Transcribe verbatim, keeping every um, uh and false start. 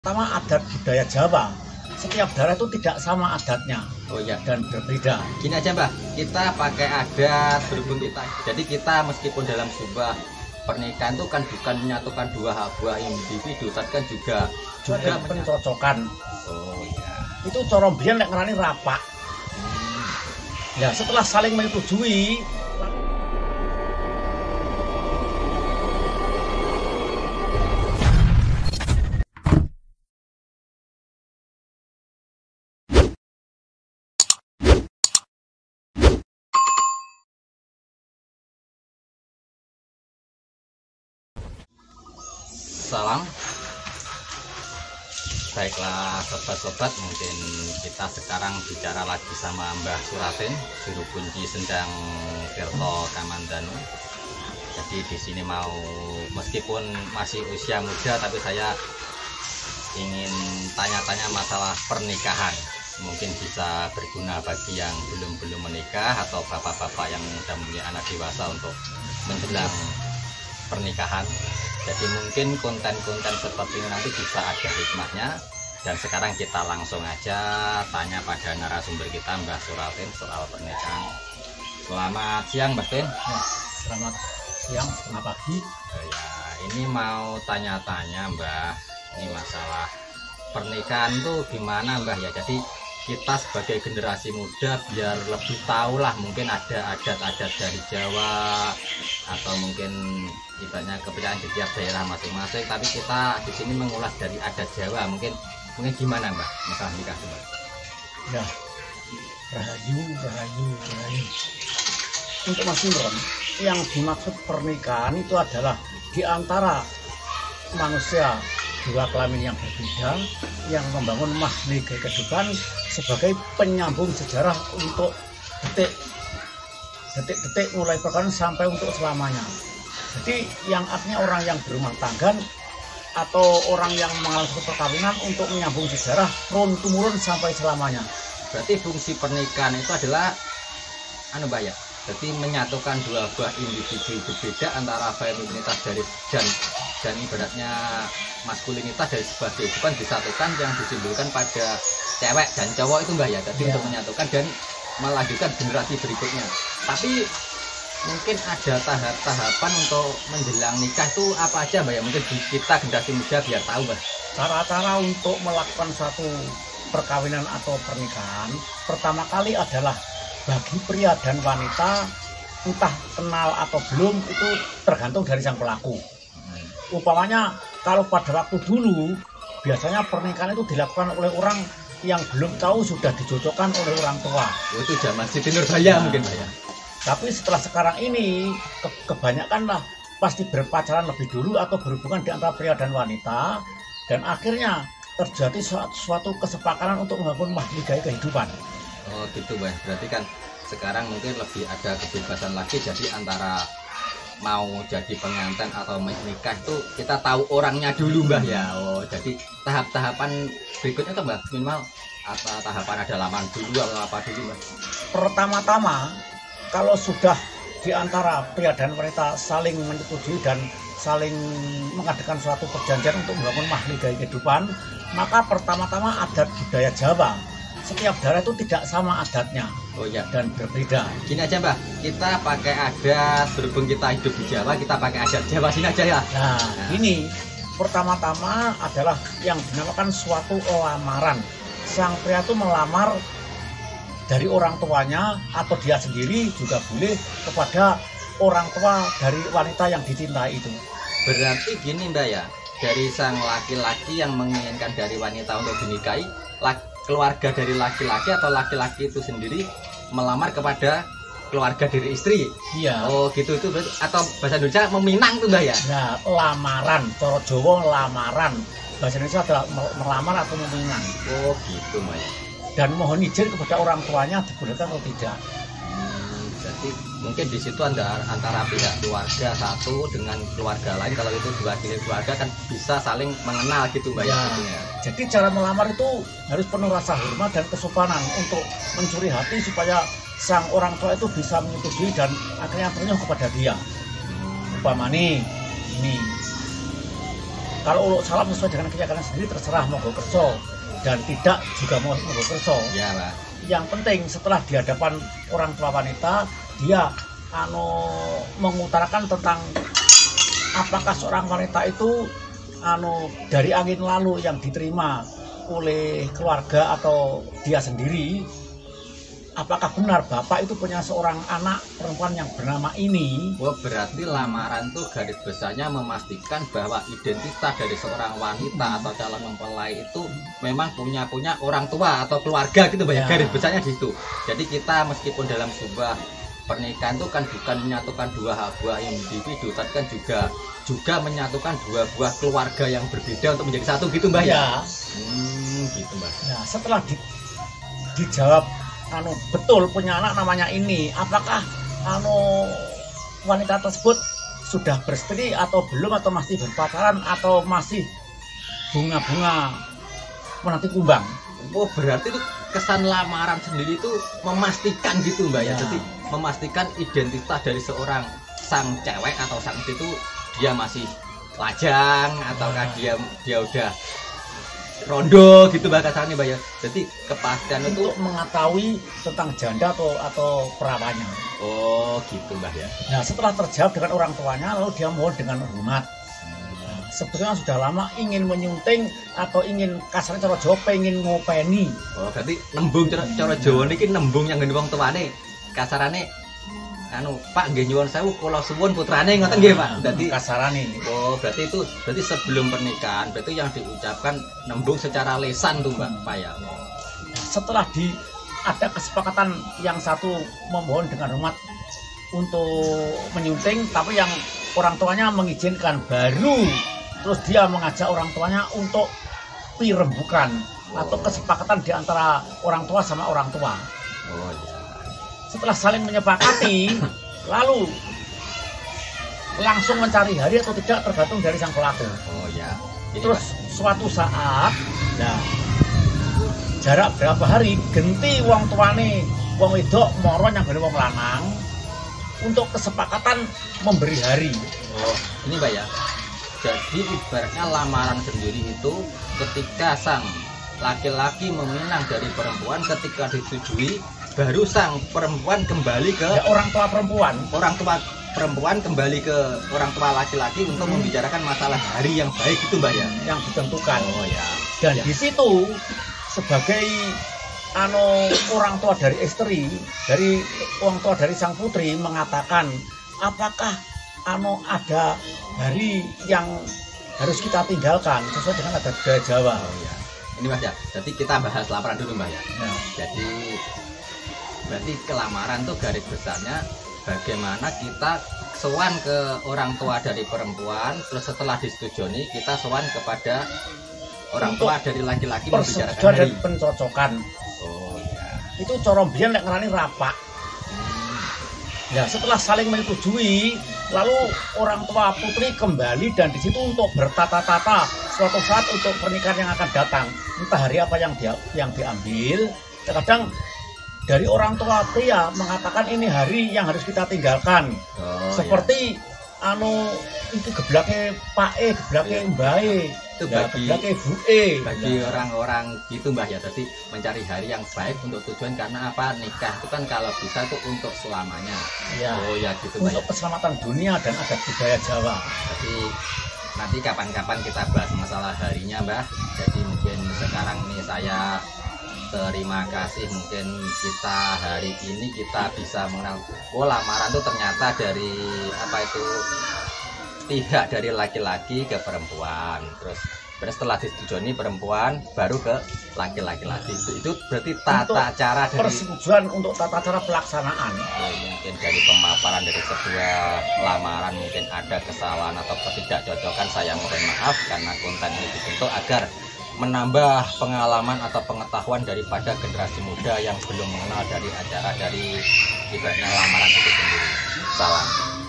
Pertama, adat budaya Jawa. Setiap daerah itu tidak sama adatnya. Oh ya, dan berbeda. Gini aja Mbah, kita pakai adat berhubung kita. Jadi kita meskipun dalam sebuah pernikahan itu kan bukan menyatukan dua buah individu, tapi kan juga juga pencocokan. Oh ya. Itu cara mbiyen nek ngarani rapak. Hmm. Ya, setelah saling menyetujui, Salam. Baiklah sobat-sobat, mungkin kita sekarang bicara lagi sama Mbah Suratin, juru kunci Sendang Tirto Kamandanu. Jadi di sini mau, meskipun masih usia muda, tapi saya ingin tanya-tanya masalah pernikahan. Mungkin bisa berguna bagi yang belum-belum menikah atau bapak-bapak yang sudah punya anak dewasa untuk menjelang pernikahan. Jadi mungkin konten-konten seperti ini nanti bisa ada hikmahnya. Dan sekarang kita langsung aja tanya pada narasumber kita, Mbah Suratin, soal pernikahan. Selamat siang Mbah Tin. Ya, selamat siang, selamat pagi. Oh, ya, ini mau tanya-tanya Mbah, ini masalah pernikahan tuh gimana Mbah ya. Jadi kita sebagai generasi muda biar lebih tahu lah, mungkin ada adat-adat dari Jawa atau mungkin ibaratnya kepercayaan di tiap daerah masing-masing, tapi kita di sini mengulas dari adat Jawa. Mungkin mungkin gimana Mbak masalah nikah Mbak? Ya, rahayu, rahayu, rahayu. Untuk Mas Imron, yang dimaksud pernikahan itu adalah di antara manusia dua kelamin yang berbeda yang membangun mahligai kehidupan sebagai penyambung sejarah untuk detik detik-detik mulai perkawinan sampai untuk selamanya. Jadi yang artinya orang yang berumah tangga atau orang yang mengalami perkawinan untuk menyambung sejarah turun temurun sampai selamanya. Berarti fungsi pernikahan itu adalah anu Mbak ya, jadi menyatukan dua buah individu berbeda antara femininitas dari dan dan ibaratnya maskulinitas dari sebuah kehidupan disatukan yang disimbolkan pada cewek dan cowok itu Mbak ya. Jadi ya, untuk menyatukan dan melanjutkan generasi berikutnya. Tapi mungkin ada tahap-tahapan untuk menjelang nikah itu apa aja Mbak ya? Mungkin kita generasi muda biar tahu Mbak. Cara-cara untuk melakukan satu perkawinan atau pernikahan pertama kali adalah bagi pria dan wanita, entah kenal atau belum, itu tergantung dari sang pelaku. Hmm. Umpamanya kalau pada waktu dulu biasanya pernikahan itu dilakukan oleh orang yang belum tahu sudah dicocokkan oleh orang tua. Oh, itu zaman Siti Nurbaya nah, mungkin Pak ya. Tapi setelah sekarang ini ke kebanyakan lah pasti berpacaran lebih dulu atau berhubungan di antara pria dan wanita, dan akhirnya terjadi suatu, suatu kesepakatan untuk membangun mahligai kehidupan. Oh gitu Mbak, berarti kan sekarang mungkin lebih ada kebebasan lagi, jadi antara mau jadi pengantin atau menikah itu kita tahu orangnya dulu Mbak ya. Oh jadi tahap-tahapan berikutnya tuh Mbak, minimal apa tahapan ada lamaran dulu atau apa dulu Mbak? Pertama-tama kalau sudah di antara pria dan wanita saling menyetujui dan saling mengadakan suatu perjanjian untuk membangun mahligai kehidupan, maka pertama-tama adat budaya Jawa. Setiap daerah itu tidak sama adatnya. Oh ya, dan berbeda. Gini aja Mbak, kita pakai adat, berhubung kita hidup di Jawa, kita pakai adat Jawa sini aja ya. Nah, nah. ini pertama-tama adalah yang dinamakan suatu lamaran. Sang pria itu melamar dari orang tuanya atau dia sendiri juga boleh kepada orang tua dari wanita yang dicintai itu. Berarti gini Mbak ya, dari sang laki-laki yang menginginkan dari wanita untuk dinikahi, keluarga dari laki-laki atau laki-laki itu sendiri melamar kepada keluarga dari istri. Iya. Oh gitu itu berarti, atau bahasa Indonesia meminang tuh Mbak ya? Nah, lamaran, cara Jawa lamaran. Bahasa Indonesia adalah melamar atau meminang. Oh gitu Mbak ya. Dan mohon izin kepada orang tuanya dibolehkan atau tidak. Hmm, jadi mungkin di situ ada antara pihak keluarga satu dengan keluarga lain, kalau itu diwakili keluarga kan bisa saling mengenal gitu Mbak ya. Ya. Jadi cara melamar itu harus penuh rasa hormat dan kesopanan untuk mencuri hati supaya sang orang tua itu bisa menyetujui dan akhirnya ternyuh kepada dia. Hmm. Umpama nih, ini Kalau uluk salam sesuai dengan keyakinan sendiri terserah monggo kerso dan tidak juga mau monggo kerso. Ya, Pak. Yang penting setelah di hadapan orang tua wanita dia anu mengutarakan tentang apakah seorang wanita itu anu dari angin lalu yang diterima oleh keluarga atau dia sendiri, apakah benar bapak itu punya seorang anak perempuan yang bernama ini. Oh, berarti lamaran tuh garis besarnya memastikan bahwa identitas dari seorang wanita atau calon mempelai itu memang punya punya orang tua atau keluarga gitu, banyak ya. Garis besarnya di situ. Jadi kita meskipun dalam sebuah pernikahan itu kan bukan menyatukan dua buah individu, tapi kan juga juga menyatukan dua buah keluarga yang berbeda untuk menjadi satu gitu, Mbak ya. Hmm, gitu, Mbak. Nah, setelah di, dijawab anu betul punya anak namanya ini, apakah anu wanita tersebut sudah beristri atau belum, atau masih berpacaran, atau masih bunga-bunga menanti kumbang? Oh, berarti itu kesan lamaran sendiri itu memastikan gitu, Mbak ya. Jadi memastikan identitas dari seorang sang cewek atau sang itu dia masih lajang ataukah ya. dia dia udah rondo gitu, Mbak, kasarnya, Mbak ya. Jadi kepastian itu untuk mengetahui tentang janda atau atau perawannya. Oh, gitu, Mbak ya. Nah, setelah terjawab dengan orang tuanya, lalu dia mohon dengan hormat. Sebetulnya sudah lama ingin menyunting atau ingin kasarnya cara Jawa pengen ngopeni. Oh, berarti nembung cara, cara Jawa niki nembung yang ngene wong tuane. Kasarane anu, Pak nggih nyuwun sewu kula suwun putrane ngoten nggih, Pak. Dadi kasarane. Oh, berarti itu berarti sebelum pernikahan berarti yang diucapkan nembung secara lisan tuh, Mbak, Pak ya. Setelah di ada kesepakatan yang satu memohon dengan hormat untuk menyunting, tapi yang orang tuanya mengizinkan, baru terus dia mengajak orang tuanya untuk pirembukan oh. atau kesepakatan di antara orang tua sama orang tua. Oh, ya. Setelah saling menyepakati, lalu langsung mencari hari atau tidak tergantung dari sang pelaku. Oh ya. Ini terus Pak, suatu saat, nah jarak berapa hari genti wong tuane wong wedok moron yang wong lanang untuk kesepakatan memberi hari. Oh, ini, Mbak ya. Jadi ibaratnya lamaran sendiri itu ketika sang laki-laki meminang dari perempuan, ketika disetujui baru sang perempuan kembali ke ya, orang tua perempuan. Orang tua perempuan kembali ke orang tua laki-laki untuk hmm. membicarakan masalah hari yang baik itu, Mbak ya, yang ditentukan. Oh ya. Dan ya. Di situ sebagai anu orang tua dari istri, dari orang tua dari sang putri mengatakan, apakah anu ada hari yang harus kita tinggalkan sesuai dengan adat budaya Jawa. Oh ya. Ini, Mas ya. Jadi kita bahas lamaran dulu, Mbak ya. ya. Jadi berarti kelamaran tuh garis besarnya bagaimana kita sowan ke orang tua dari perempuan, terus setelah disetujui kita sowan kepada orang tua untuk dari laki-laki membicarakan hari. Dan pencocokan. Oh ya. Itu cara mbiyen nek ngarani rapak. Ya, setelah saling menyetujui, lalu orang tua putri kembali dan di situ untuk bertata-tata suatu saat untuk pernikahan yang akan datang. Entah hari apa yang dia yang diambil. Terkadang dari orang tua pria mengatakan ini hari yang harus kita tinggalkan. Oh, seperti ya. anu itu geblake Pak E, geblake Mbak E. Itu ya, bagi Bu E. Bagi orang-orang ya. Gitu, Mbah ya. Tadi mencari hari yang baik untuk tujuan karena apa? Nikah itu kan kalau bisa tuh untuk selamanya. Ya. Oh ya gitu, Mbah. Untuk ya. Keselamatan dunia dan adat budaya Jawa. Jadi nanti kapan-kapan kita bahas masalah harinya, Mbah. Jadi mungkin sekarang ini saya terima kasih, mungkin kita hari ini kita bisa mengenal oh lamaran tuh ternyata dari apa itu tidak dari laki-laki ke perempuan, terus berarti setelah disetujui perempuan baru ke laki-laki lagi. Itu, itu berarti tata untuk cara dari persetujuan untuk tata cara pelaksanaan. Oh, mungkin dari pemaparan dari sebuah lamaran mungkin ada kesalahan atau ketidakcocokan, saya mohon maaf karena konten ini dibentuk agar menambah pengalaman atau pengetahuan daripada generasi muda yang belum mengenal dari acara dari ibaratnya lamaran itu sendiri. Salam.